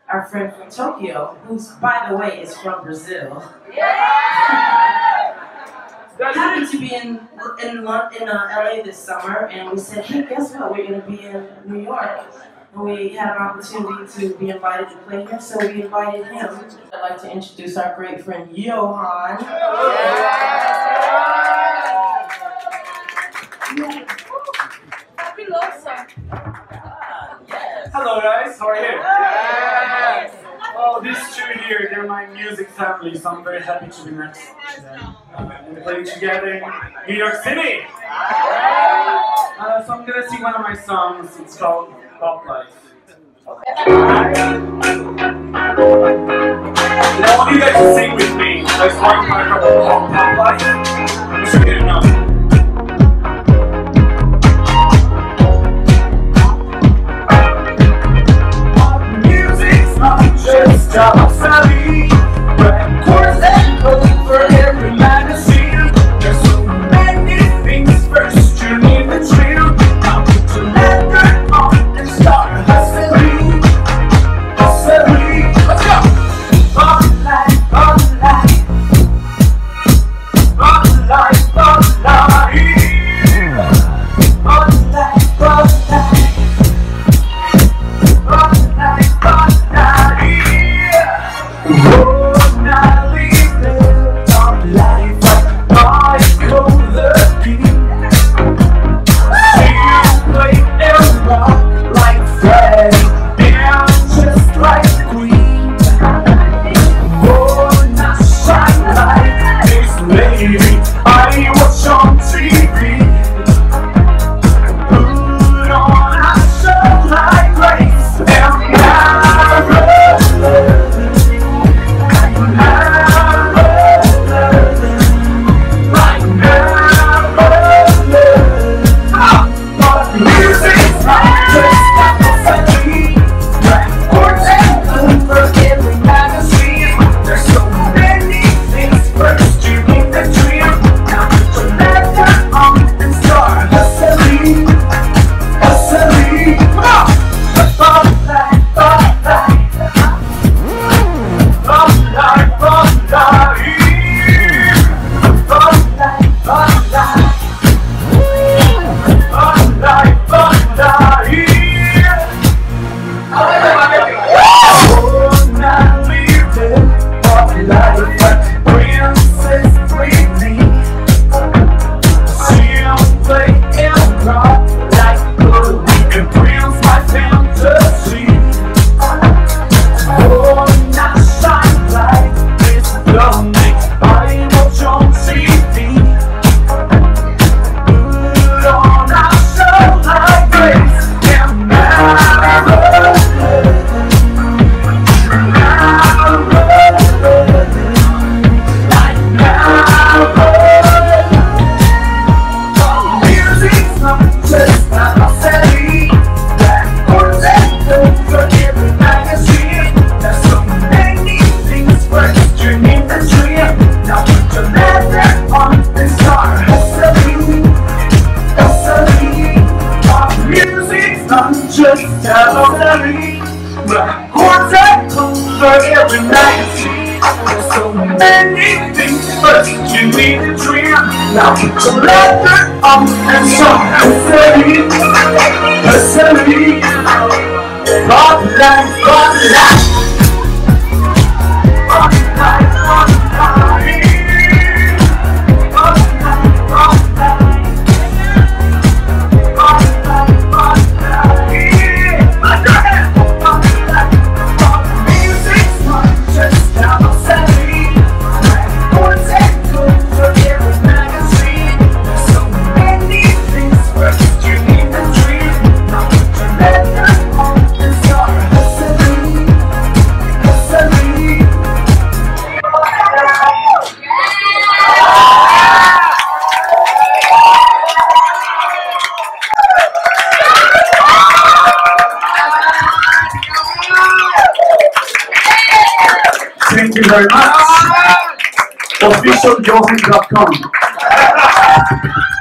our friend from Tokyo, who's, by the way, is from Brazil. Happened to be in LA this summer, and we said, hey, guess what? We're going to be in New York. And we had an opportunity to be invited to play here, so we invited him. I'd like to introduce our great friend, Johan. Hello guys, how are you? Yes. Well, these two here, they're my music family, so I'm very happy to be next to them. And we're playing together in New York City! So I'm gonna sing one of my songs, it's called Pop Life. And I want you guys to sing with me. There's one part called Pop Life. I'm sure you know. Just top savvy, records and clothing for every magazine. There's so many things. First you need the drill. Now put your leather on and start hustling. Hustling. Let's go. Pop life, pop life. Pop life, pop life. Pop life, pop life. Pop life, pop life. Every magazine, there's so many things, but you need a dream. Now put your leather on and start hustling, hustling. Pop life, pop life. Pop life, pop life. Pop life, pop life. Pop life, pop Thank you very much. Officialjohan.com